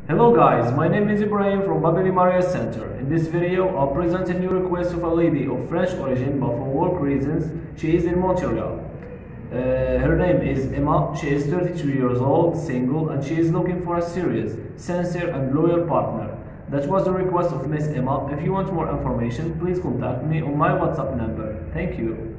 Hello guys, my name is Ibrahim from Mariage Center. In this video, I'll present a new request of a lady of French origin, but for work reasons, she is in Monterial. Her name is Emma. She is 32 years old, single, and she is looking for a serious, sincere, and loyal partner. That was the request of Miss Emma. If you want more information, please contact me on my WhatsApp number. Thank you.